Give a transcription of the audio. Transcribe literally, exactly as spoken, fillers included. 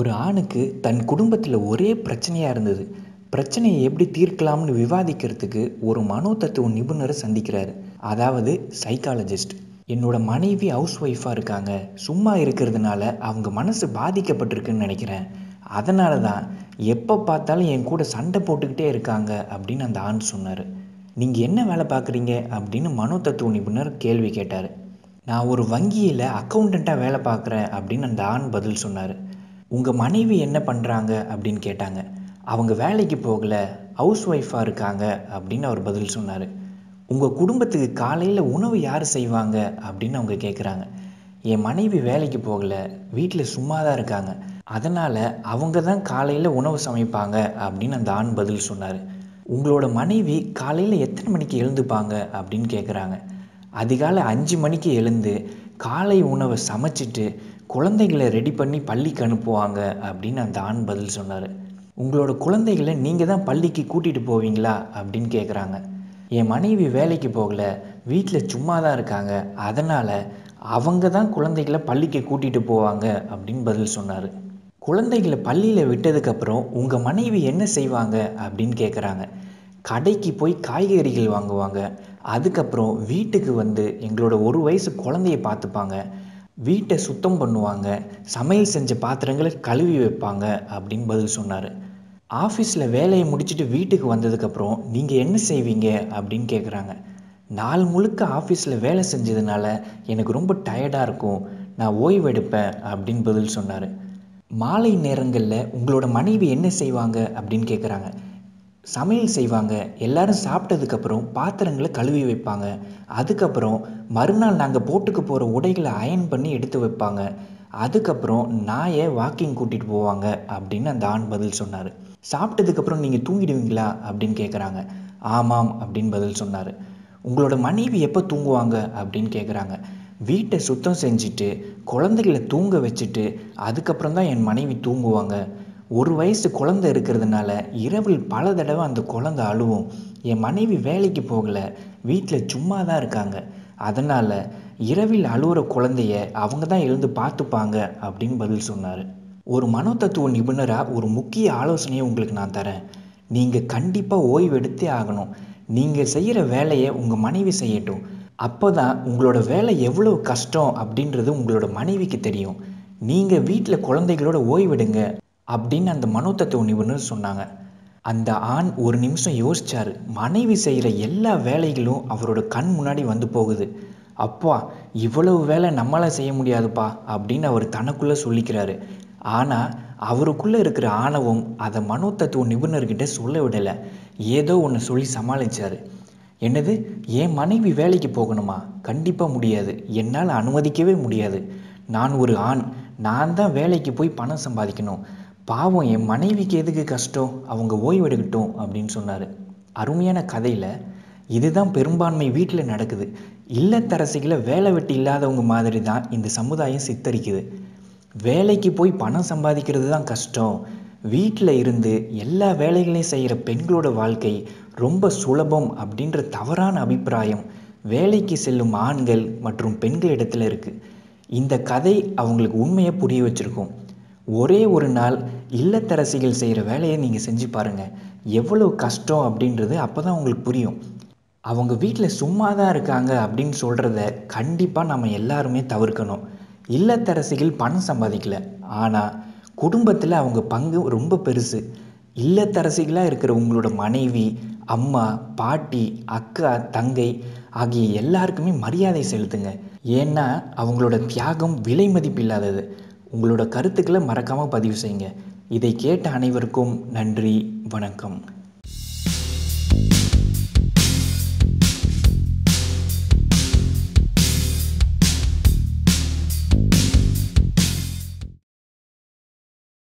ஒரு ஆணுக்கு தன் குடும்பத்தில் ஒரே பிரச்சனையாக இருந்தது. பிரச்சனையை எப்படி தீர்க்கலாம்னு விவாதிக்கிறதுக்கு ஒரு மனோதத்துவ நிபுணரை சந்திக்கிறாரு. அதாவது சைக்காலஜிஸ்ட். என்னோட மனைவி ஹவுஸ் ஒய்ஃபாக இருக்காங்க, சும்மா இருக்கிறதுனால அவங்க மனசு பாதிக்கப்பட்டிருக்குன்னு நினைக்கிறேன். அதனால தான் எப்போ பார்த்தாலும் என் கூட சண்டை போட்டுக்கிட்டே இருக்காங்க அப்படின்னு அந்த ஆண் சொன்னார். நீங்கள் என்ன வேலை பார்க்குறீங்க அப்படின்னு மனோதத்துவ நிபுணர் கேள்வி கேட்டார். நான் ஒரு வங்கியில் அக்கௌண்டண்ட்டாக வேலை பார்க்குறேன் அப்படின்னு அந்த ஆண் பதில் சொன்னார். உங்கள் மனைவி என்ன பண்ணுறாங்க அப்படின்னு கேட்டாங்க. அவங்க வேலைக்கு போகலை, ஹவுஸ் ஒய்ஃபாக இருக்காங்க அப்படின்னு அவர் பதில் சொன்னார். உங்கள் குடும்பத்துக்கு காலையில் உணவு யார் செய்வாங்க அப்படின்னு அவங்க கேட்குறாங்க. என் மனைவி வேலைக்கு போகலை, வீட்டில் சும்மா தான் இருக்காங்க, அதனால் அவங்க தான் காலையில் உணவு சமைப்பாங்க அப்படின்னு அந்த ஆண் பதில் சொன்னார். உங்களோட மனைவி காலையில் எத்தனை மணிக்கு எழுந்துப்பாங்க அப்படின்னு கேட்குறாங்க. அதிகாலை அஞ்சு மணிக்கு எழுந்து காலை உணவை சமைச்சிட்டு குழந்தைகளை ரெடி பண்ணி பள்ளிக்கு அனுப்புவாங்க அப்படின்னு அந்த ஆண் பதில் சொன்னார். உங்களோட குழந்தைகளை நீங்கள் தான் பள்ளிக்கு கூட்டிகிட்டு போவீங்களா அப்படின்னு கேட்குறாங்க. என் மனைவி வேலைக்கு போகலை, வீட்டில் சும்மா தான் இருக்காங்க, அதனால் அவங்க தான் குழந்தைகளை பள்ளிக்கு கூட்டிகிட்டு போவாங்க அப்படின்னு பதில் சொன்னார். குழந்தைகளை பள்ளியில் விட்டதுக்கப்புறம் உங்கள் மனைவி என்ன செய்வாங்க அப்படின்னு கேட்குறாங்க. கடைக்கு போய் காய்கறிகள் வாங்குவாங்க, அதுக்கப்புறம் வீட்டுக்கு வந்து எங்களோட ஒரு வயசு குழந்தைய பார்த்துப்பாங்க, வீட்டை சுத்தம் பண்ணுவாங்க, சமையல் செஞ்ச பாத்திரங்களை கழுவி வைப்பாங்க அப்படின்னு பதில் சொன்னார். ஆஃபீஸில் வேலையை முடிச்சுட்டு வீட்டுக்கு வந்ததுக்கப்புறம் நீங்கள் என்ன செய்வீங்க அப்படின்னு கேட்குறாங்க. நாள் முழுக்க ஆஃபீஸில் வேலை செஞ்சதுனால எனக்கு ரொம்ப டயர்டாக இருக்கும், நான் ஓய்வு எடுப்பேன் அப்படின்னு பதில் சொன்னார். மாலை நேரங்களில் உங்களோட மனைவி என்ன செய்வாங்க அப்படின்னு கேட்குறாங்க. சமையல் செய்வாங்க, எல்லாரும் சாப்பிட்டதுக்கப்புறம் பாத்திரங்களை கழுவி வைப்பாங்க, அதுக்கப்புறம் மறுநாள் நாங்கள் போட்டுக்க போகிற உடைகளை அயன் பண்ணி எடுத்து வைப்பாங்க, அதுக்கப்புறம் நாயை வாக்கிங் கூட்டிகிட்டு போவாங்க அப்படின்னு அந்த ஆண் பதில் சொன்னார். சாப்பிட்டதுக்கப்புறம் நீங்கள் தூங்கிடுவீங்களா அப்படின்னு கேட்குறாங்க. ஆமாம் அப்படின்னு பதில் சொன்னார். உங்களோட மனைவி எப்போ தூங்குவாங்க அப்படின்னு கேட்குறாங்க. வீட்டை சுத்தம் செஞ்சுட்டு குழந்தைகளை தூங்க வச்சுட்டு அதுக்கப்புறம் தான் என் மனைவி தூங்குவாங்க. ஒரு வயசு குழந்தை இருக்கிறதுனால இரவில் பல தடவை அந்த குழந்தை அழுவும். என் மனைவி வேலைக்கு போகலை, வீட்டில் சும்மா தான் இருக்காங்க, அதனால் இரவில் அழுகிற குழந்தைய அவங்க தான் எழுந்து பார்த்துப்பாங்க அப்படின்னு பதில் சொன்னார். ஒரு மனோதத்துவ நிபுணராக ஒரு முக்கிய ஆலோசனையை உங்களுக்கு நான் தரேன். நீங்கள் கண்டிப்பாக ஓய்வு எடுத்தே ஆகணும். நீங்கள் செய்கிற வேலையை உங்கள் மனைவி செய்யட்டும். அப்போ தான் உங்களோட வேலை எவ்வளோ கஷ்டம் அப்படின்றது உங்களோட மனைவிக்கு தெரியும். நீங்கள் வீட்டில் குழந்தைகளோட ஓய்வெடுங்க அப்படின்னு அந்த மனோதத்துவ நிபுணர் சொன்னாங்க. அந்த ஆண் ஒரு நிமிஷம் யோசிச்சார். மனைவி செய்கிற எல்லா வேலைகளும் அவரோட கண் முன்னாடி வந்து போகுது. அப்பா, இவ்வளவு வேலை நம்மளால் செய்ய முடியாதுப்பா அப்படின்னு அவர் தனக்குள்ளே சொல்லிக்கிறாரு. ஆனால் அவருக்குள்ளே இருக்கிற ஆணவம் அதை மனோதத்துவ நிபுணர்கிட்ட சொல்ல விடலை. ஏதோ ஒன்று சொல்லி சமாளித்தார். என்னது, என் மனைவி வேலைக்கு போகணுமா? கண்டிப்பாக முடியாது, என்னால் அனுமதிக்கவே முடியாது. நான் ஒரு ஆண், நான் தான் வேலைக்கு போய் பணம் சம்பாதிக்கணும். பாவம், என் மனைவிக்கு எதுக்கு கஷ்டம், அவங்க ஓய்வெடுக்கட்டும் அப்படின்னு சொன்னார். அருமையான கதையில் இதுதான் பெரும்பான்மை வீட்டில் நடக்குது. இல்லத்தரசிகளை வேலை வெட்டி இல்லாதவங்க மாதிரி தான் இந்த சமுதாயம் சித்தரிக்குது. வேலைக்கு போய் பணம் சம்பாதிக்கிறது தான் கஷ்டம், வீட்டில் இருந்து எல்லா வேலைகளையும் செய்கிற பெண்களோட வாழ்க்கை ரொம்ப சுலபம் அப்படின்ற தவறான அபிப்பிராயம் வேலைக்கு செல்லும் ஆண்கள் மற்றும் பெண்களிடத்தில் இருக்குது. இந்த கதை அவங்களுக்கு உண்மையை புரிய வச்சுருக்கும். ஒரே ஒரு நாள் இல்லத்தரசிகள் செய்கிற வேலையை நீங்கள் செஞ்சு பாருங்கள், எவ்வளோ கஷ்டம் அப்படின்றது அப்போ தான் உங்களுக்கு புரியும். அவங்க வீட்டில் சும்மா தான் இருக்காங்க அப்படின்னு சொல்கிறத கண்டிப்பாக நம்ம எல்லாருமே தவிர்க்கணும். இல்லத்தரசிகள் பணம் சம்பாதிக்கல, ஆனால் குடும்பத்தில் அவங்க பங்கு ரொம்ப பெருசு. இல்லத்தரசிகளாக இருக்கிற உங்களோட மனைவி, அம்மா, பாட்டி, அக்கா, தங்கை ஆகிய எல்லாருக்குமே மரியாதை செலுத்துங்க. ஏன்னா அவங்களோட தியாகம் விலை மதிப்பில்லாதது. உங்களோட கருத்துக்களை மறக்காமல் பதிவு செய்யுங்க. இதை கேட்ட அனைவருக்கும் நன்றி, வணக்கம்.